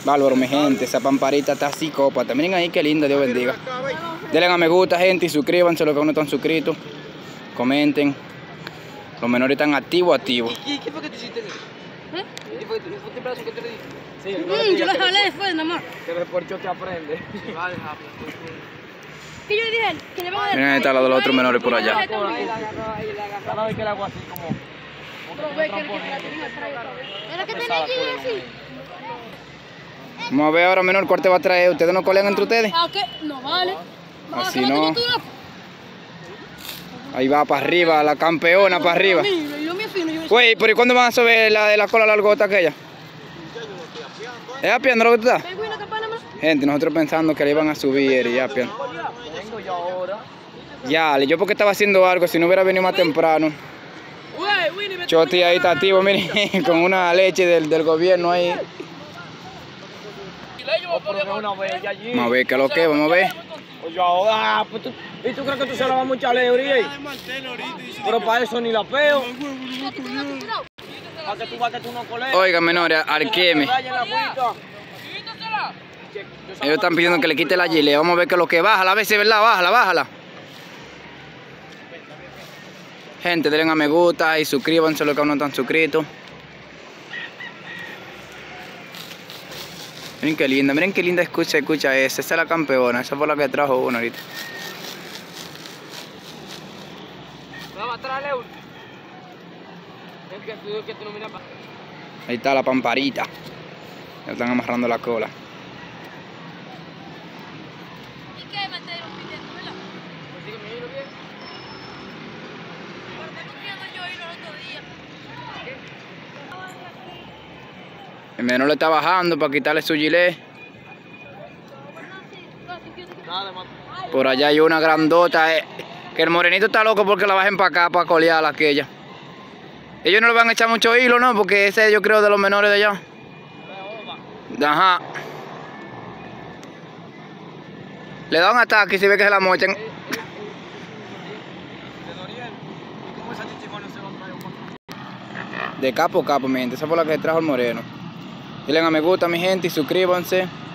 Bárbaro, mi gente, esa pamparita está psicópata. Miren ahí qué linda, Dios bendiga. Denle a me gusta, gente, y suscríbanse los que aún no están suscritos. Comenten. Los menores están activos. ¿Y qué fue que te hiciste? ¿Eh? ¿Qué fue este brazo que te le di? Sí, yo lo jalé después, nada más. Que de por choque aprende. ¿Qué yo dije? Que le van a dar. Miren, ahí está la de los otros menores por allá. Cada vez que le hago así como... Era que tenía que ir así. Vamos a ver ahora, menor, cuál te va a traer. ¿Ustedes no colean entre ustedes? Ah, ¿qué? No vale. Así no. Ahí va para arriba, la campeona para arriba. Güey, ¿pero y cuándo van a subir la de la cola largota aquella? ¿Es apiando lo que tú estás? Gente, nosotros pensando que le iban a subir y apiando. Ya, yo porque estaba haciendo algo, si no hubiera venido más temprano. Choti ahí está activo, miren, con una leche del gobierno ahí. Vamos a ver qué es lo que, vamos a ver. ¿Y tú crees que tú se la vas mucha alegría? Pero para eso ni la peo. Para que tú no coleas. Oiga, menores, Arqueme. Ellos están pidiendo que le quite la gilet. Vamos a ver qué es lo que. Bájala, a veces, ¿verdad? Bájala. Gente, denle a me gusta y suscríbanse los que aún no están suscritos. Miren qué linda se escucha esa. Esa es la campeona, esa fue la que trajo uno ahorita. Ahí está la pamparita. Ya están amarrando la cola. ¿Y qué? Me te dieron pidiendo, ¿verdad? El menor le está bajando para quitarle su gilet. Por allá hay una grandota. Que el morenito está loco porque la bajen para acá para colear aquella. Ellos no le van a echar mucho hilo, ¿no? Porque ese yo creo de los menores de allá. Ajá. Le da un ataque y se ve que se la mochan. De capo a capo, mi gente. Esa fue la que trajo el moreno. Denle a me gusta, mi gente, y suscríbanse.